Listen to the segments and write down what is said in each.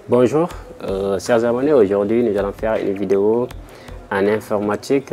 Bonjour, chers abonnés, aujourd'hui nous allons faire une vidéo en informatique.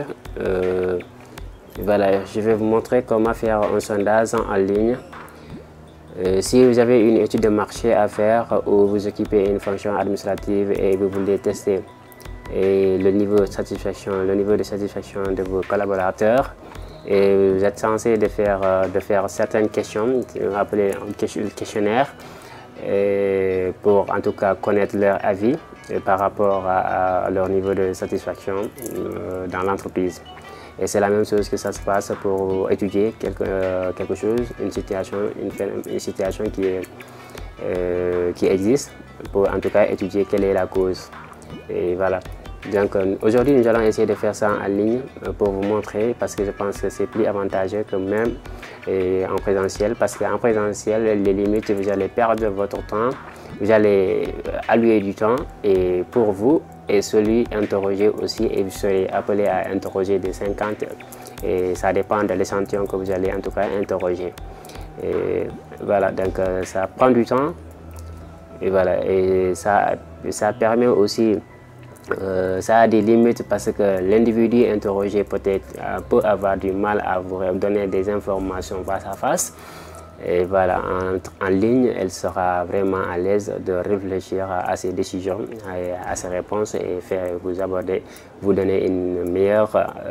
Voilà, je vais vous montrer comment faire un sondage en ligne. Si vous avez une étude de marché à faire ou vous occupez une fonction administrative et vous voulez tester le niveau de satisfaction de vos collaborateurs, et vous êtes censé de faire certaines questions, appelées un questionnaire, pour en tout cas connaître leur avis par rapport à leur niveau de satisfaction dans l'entreprise. Et c'est la même chose que ça se passe pour étudier quelque chose, une situation qui existe, pour en tout cas étudier quelle est la cause. Et voilà. Donc aujourd'hui nous allons essayer de faire ça en ligne pour vous montrer, parce que je pense que c'est plus avantageux que même en présentiel, parce qu'en présentiel les limites, vous allez perdre votre temps, vous allez allouer du temps et pour vous et celui interrogé aussi, et vous serez appelé à interroger des 50, et ça dépend de l'échantillon que vous allez en tout cas interroger. Et voilà, donc ça prend du temps et voilà, et ça permet aussi ça a des limites, parce que l'individu interrogé peut avoir du mal à vous donner des informations face à face. Et voilà, en ligne, elle sera vraiment à l'aise de réfléchir à ses décisions, à ses réponses, et vous donner une meilleure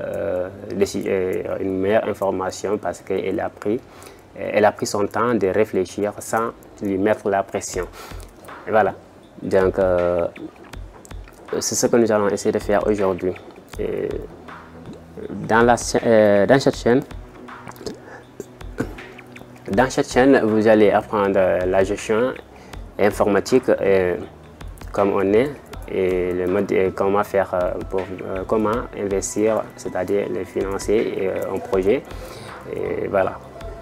information, parce qu'elle a pris son temps de réfléchir sans lui mettre la pression. Et voilà, donc c'est ce que nous allons essayer de faire aujourd'hui. Dans cette chaîne, vous allez apprendre la gestion informatique comme on est, et le mode comment faire comment investir, c'est-à-dire les financer un projet. Et voilà.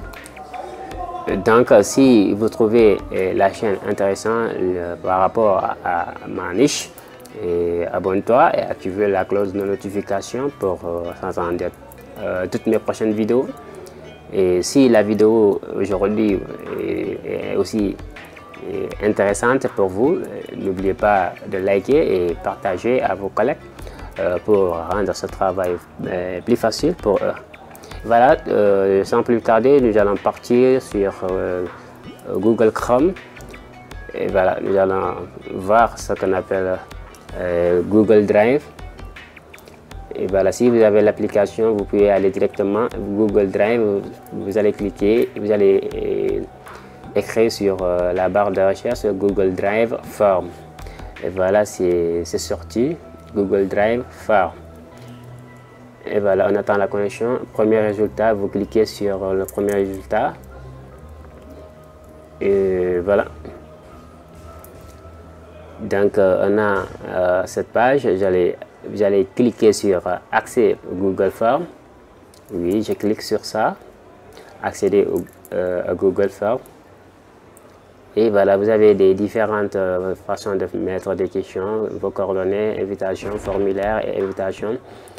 Donc si vous trouvez la chaîne intéressante par rapport à ma niche, abonne-toi et active la cloche de notification pour s'entendre toutes mes prochaines vidéos. Et si la vidéo aujourd'hui est aussi intéressante pour vous, n'oubliez pas de liker et partager à vos collègues pour rendre ce travail plus facile pour eux. Voilà, sans plus tarder, nous allons partir sur Google Chrome. Et voilà, nous allons voir ce qu'on appelle Google Drive. Et voilà, si vous avez l'application, vous pouvez aller directement à Google Drive, vous allez cliquer, vous allez écrire sur la barre de recherche Google Drive Form. Et voilà, c'est sorti, Google Drive Form. Et voilà, on attend la connexion. Premier résultat, vous cliquez sur le premier résultat. Et voilà. Donc on a cette page, vous allez cliquer sur accès Google Form. Oui, je clique sur ça, accéder à Google Form. Et voilà, vous avez des différentes façons de mettre des questions, vos coordonnées, invitation, formulaire et invitation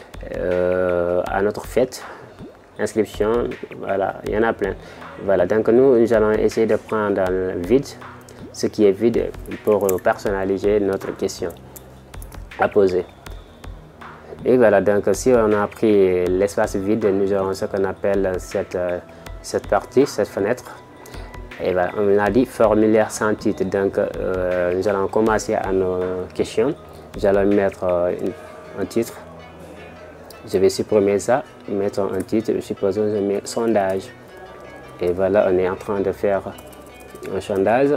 à notre fête, inscription, voilà, il y en a plein. Voilà, donc nous allons essayer de prendre le vide, ce qui est vide, pour personnaliser notre question à poser. Et voilà, donc si on a pris l'espace vide, nous aurons ce qu'on appelle cette partie, cette fenêtre. Et voilà, on a dit formulaire sans titre. Donc nous allons commencer à nos questions. Nous allons mettre un titre. Je vais supprimer ça, mettre un titre. Supposons que je mets sondage. Et voilà, on est en train de faire un sondage.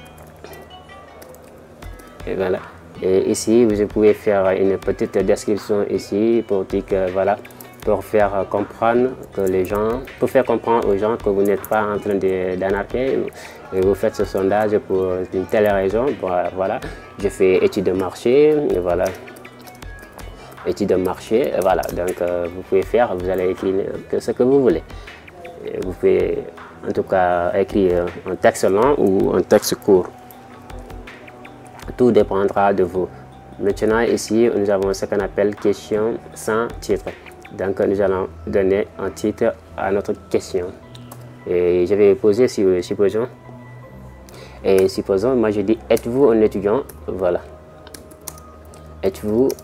Et voilà. Et ici, vous pouvez faire une petite description ici pour dire que voilà, pour faire comprendre que les gens, pour faire comprendre aux gens que vous n'êtes pas en train d'anarquer, et vous faites ce sondage pour une telle raison. Voilà, je fais étude de marché, et voilà, étude de marché, et voilà. Donc vous pouvez faire, vous allez écrire ce que vous voulez. Et vous pouvez en tout cas écrire un texte long ou un texte court. Tout dépendra de vous. Maintenant ici, nous avons ce qu'on appelle question sans titre. Donc nous allons donner un titre à notre question. Et je vais poser, supposons, Et supposons, moi je dis, êtes-vous un étudiant? Voilà. Êtes-vous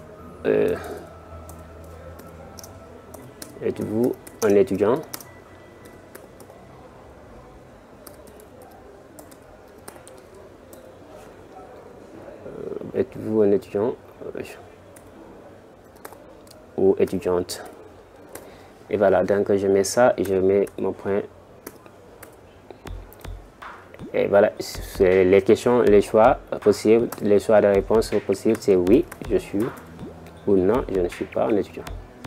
un étudiant? Êtes-vous un étudiant ou étudiante? Et voilà, donc je mets ça et je mets mon point. Et voilà, c'est les questions, les choix possibles, les choix de réponse possibles, c'est oui, je suis, ou non, je ne suis pas un étudiant.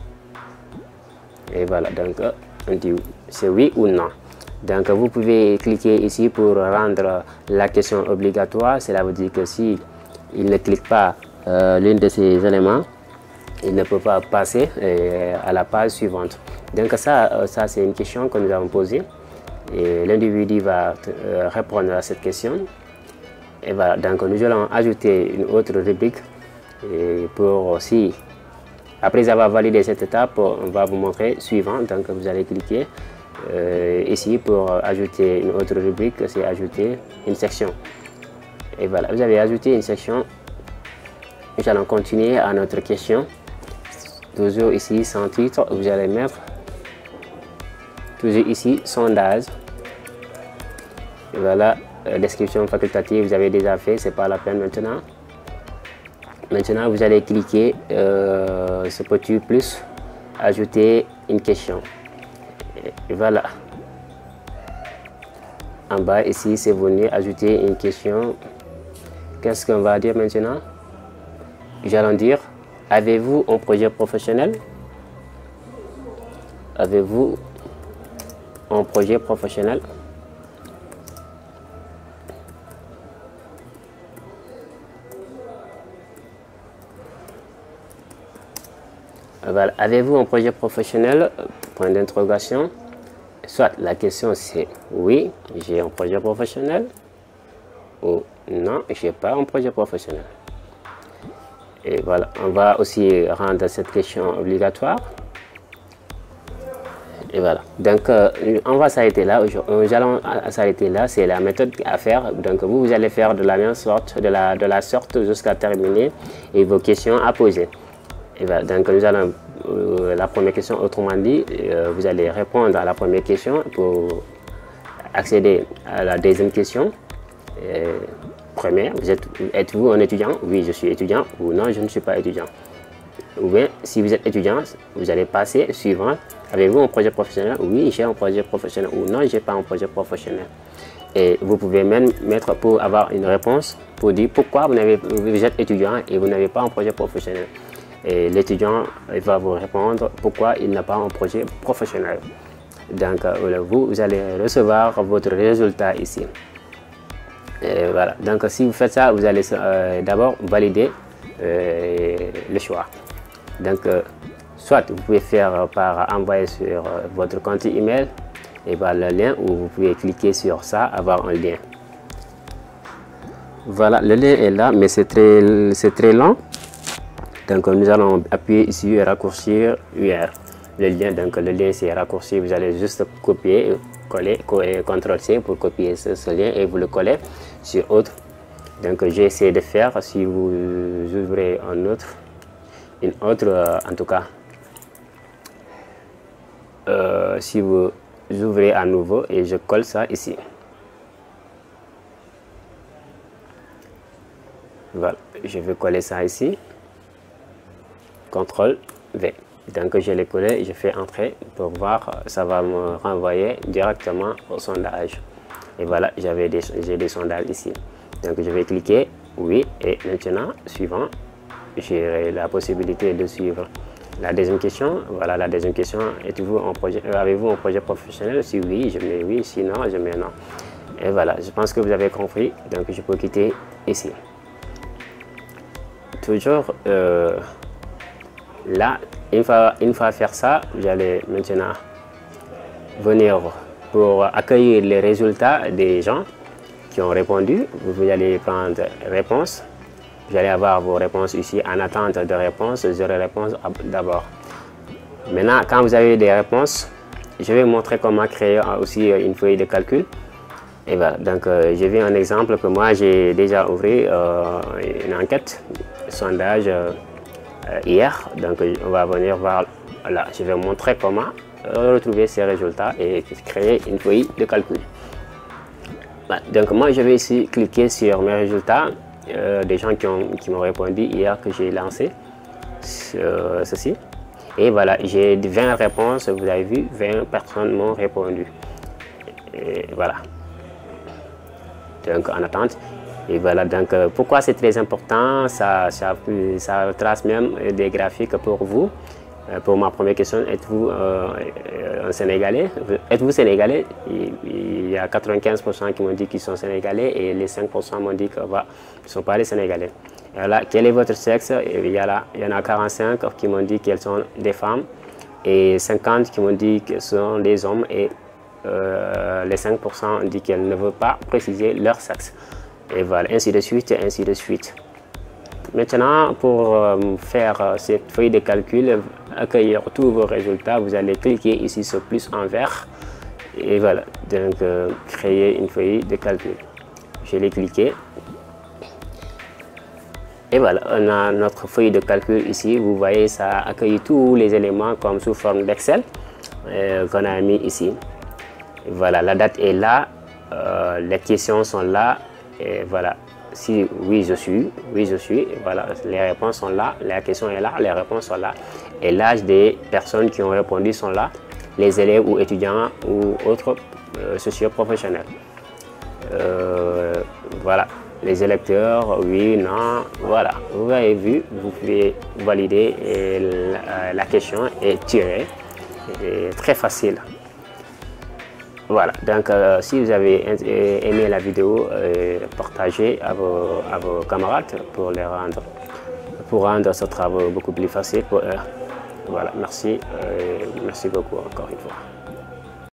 Et voilà, donc on dit c'est oui ou non. Donc vous pouvez cliquer ici pour rendre la question obligatoire. Cela veut dire que si il ne clique pas l'une de ces éléments, il ne peut pas passer à la page suivante. Donc ça c'est une question que nous avons posée. Et l'individu va répondre à cette question. Et voilà, donc nous allons ajouter une autre rubrique. Et pour aussi, après avoir validé cette étape, on va vous montrer suivant. Donc vous allez cliquer ici pour ajouter une autre rubrique, c'est ajouter une section. Et voilà, vous avez ajouté une section. Nous allons continuer à notre question. Toujours ici, sans titre, vous allez mettre toujours ici, sondage. Et voilà, description facultative, vous avez déjà fait, c'est pas la peine maintenant. Maintenant, vous allez cliquer ce petit plus, ajouter une question. Et voilà. En bas ici, c'est venu ajouter une question. Qu'est-ce qu'on va dire maintenant? J'allais dire, avez-vous un projet professionnel? Avez-vous un projet professionnel? Voilà. Avez-vous un projet professionnel? Point d'interrogation. Soit la question c'est oui, j'ai un projet professionnel, ou non, je n'ai pas un projet professionnel. Et voilà, on va aussi rendre cette question obligatoire. Et voilà, donc on va s'arrêter là. Nous allons s'arrêter là, c'est la méthode à faire. Donc vous allez faire de la même sorte, de la sorte jusqu'à terminer et vos questions à poser. Et voilà, donc nous allons, la première question, autrement dit, vous allez répondre à la première question pour accéder à la deuxième question. Première, êtes-vous un étudiant? Oui, je suis étudiant, ou non, je ne suis pas étudiant. Ou bien, si vous êtes étudiant, vous allez passer suivant. Avez-vous un projet professionnel? Oui, j'ai un projet professionnel, ou non, j'ai pas un projet professionnel. Et vous pouvez même mettre pour avoir une réponse, pour dire pourquoi vous êtes étudiant et vous n'avez pas un projet professionnel. Et l'étudiant va vous répondre pourquoi il n'a pas un projet professionnel. Donc, vous allez recevoir votre résultat ici. Et voilà. Donc, si vous faites ça, vous allez d'abord valider le choix. Donc, soit vous pouvez faire par envoyer sur votre compte email et par le lien, ou vous pouvez cliquer sur ça, avoir un lien. Voilà, le lien est là, mais c'est très long. Donc nous allons appuyer ici et raccourcir UR. Le lien, donc le lien c'est raccourci, vous allez juste copier, coller, CTRL-C pour copier ce lien et vous le collez sur autre. Donc j'ai essayé de faire, si vous ouvrez une autre en tout cas, si vous ouvrez à nouveau et je colle ça ici. Voilà, je vais coller ça ici. CTRL V. Donc je l'ai collé, je fais entrer pour voir, ça va me renvoyer directement au sondage. Et voilà, j'ai des sondages ici. Donc je vais cliquer oui, et maintenant suivant, j'ai la possibilité de suivre la deuxième question. Voilà la deuxième question, avez-vous un projet professionnel? Si oui, je mets oui, sinon je mets non. Et voilà, je pense que vous avez compris, donc je peux quitter ici. Toujours là, une fois faire ça, vous allez maintenant venir pour accueillir les résultats des gens qui ont répondu. Vous allez prendre réponse. Vous allez avoir vos réponses ici en attente de réponse. J'aurai réponse d'abord. Maintenant, quand vous avez des réponses, je vais vous montrer comment créer aussi une feuille de calcul. Et voilà, donc je vais un exemple que moi j'ai déjà ouvert une enquête, sondage hier. Donc on va venir voir, là, je vais vous montrer comment retrouver ces résultats et créer une feuille de calcul. Voilà, donc moi je vais ici cliquer sur mes résultats, des gens qui m'ont répondu hier que j'ai lancé ceci. Et voilà, j'ai 20 réponses, vous avez vu, 20 personnes m'ont répondu. Et voilà. Donc en attente. Et voilà, donc pourquoi c'est très important, ça trace même des graphiques pour vous. Pour ma première question, êtes-vous un Sénégalais? Êtes-vous Sénégalais? Il y a 95% qui m'ont dit qu'ils sont Sénégalais et les 5% m'ont dit qu'ils ne sont pas les Sénégalais. Et là, quel est votre sexe? Il y en a 45 qui m'ont dit qu'elles sont des femmes et 50 qui m'ont dit que ce sont des hommes et les 5% ont dit qu'elles ne veulent pas préciser leur sexe. Et voilà, ainsi de suite, ainsi de suite. Maintenant, pour faire cette feuille de calcul, accueillir tous vos résultats, vous allez cliquer ici sur plus en vert. Et voilà, donc créer une feuille de calcul. Je l'ai cliqué. Et voilà, on a notre feuille de calcul ici. Vous voyez, ça accueille tous les éléments comme sous forme d'Excel qu'on a mis ici. Et voilà, la date est là, les questions sont là. Et voilà, si oui je suis, voilà, les réponses sont là, la question est là, les réponses sont là. Et l'âge des personnes qui ont répondu sont là, les élèves ou étudiants ou autres socio-professionnels. Voilà, les électeurs, oui, non, voilà, vous avez vu, vous pouvez valider et la question est tirée, et très facile. Voilà, donc si vous avez aimé la vidéo, partagez à vos camarades pour rendre ce travail beaucoup plus facile pour eux. Voilà, merci beaucoup encore une fois.